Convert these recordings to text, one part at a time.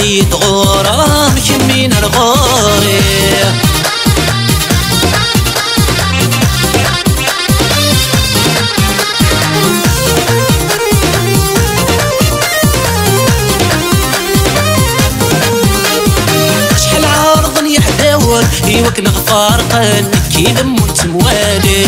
عقلية غورة مكمين الغوري شحال عارض يحداول ايوك نغفارقن كي دمو نتموالي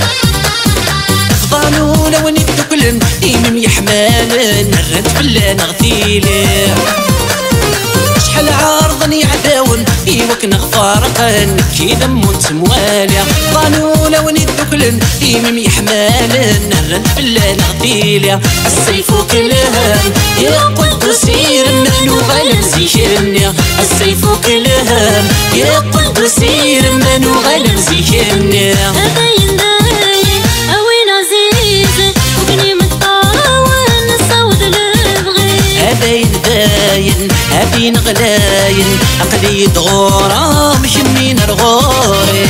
فضانو لو ندو كلن ايمم يحمالن نرد بلا نغثيلي شحال عارض يعداون ايوك نغفارقن كي دمو نتموالي فضانو لو ندو كلن ايمم يحمالن نرد بلا نغثيلي السيف كلهم يا قلت سير منو غلم زيشني السيف كلهم يا قلت سير منو غلم زيشني باين غلاين عقلية غورة مشمين الغوري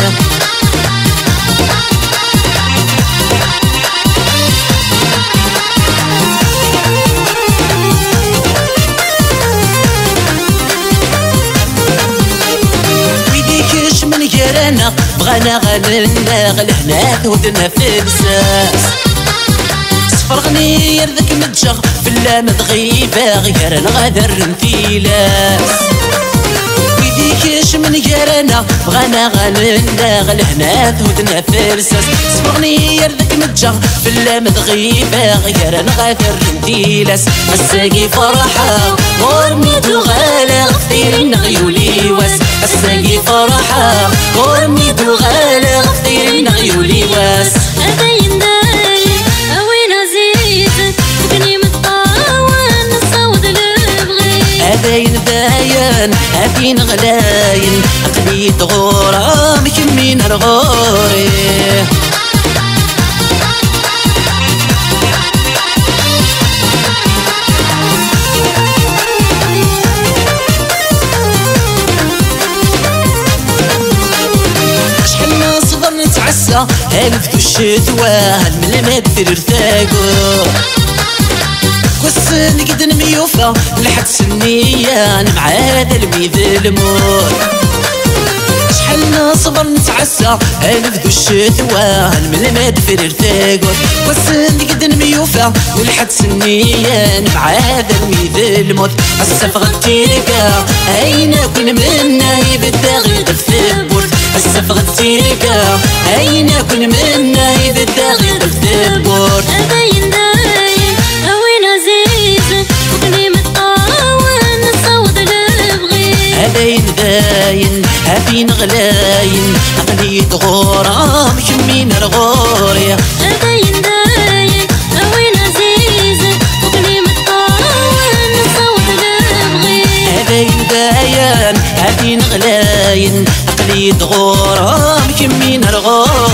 ويديكش من جيرانا بغانا غنلنا غلهنا ودنا في الساس فرغني يرذك متجغ في اللام ضغيبة غير نغادر نثيلاس ويديكش من جيرانا بغانا غنلنا غلهنا ثودنا فرساس صفرغني يرذك متجغ في اللام ضغيبة غير نغادر نثيلاس الساقي فرحة ورميدو غالا غفير نغيولي واس الساقي فرحة ورميدو غالا غفير نغيولي واس باين غلاين عقلية غورة مكمين الغوري شحال نصبر نتعسى هالفتو الشتوى هالملمات في الرثاقو كوس نقد نميوفا لحد سنية انا مع هذا الميذ الموت شحال نصبر نتعسى نفدو الشتوى الملمات في الرثاقوت كوس نقد نميوفا ولحد سنية انا مع هذا الميذ الموت السفغة تيركا اين كن منا يبدا غير الثبوت السفغة تيركا اين كن منا يبدا غير الثبوت باين غلاين عقلية غورة مشمين الغوري باين وين عزيزة وكلمة طاوة نصوت نبغي باين غلاين عقلية غورة مشمين الغوري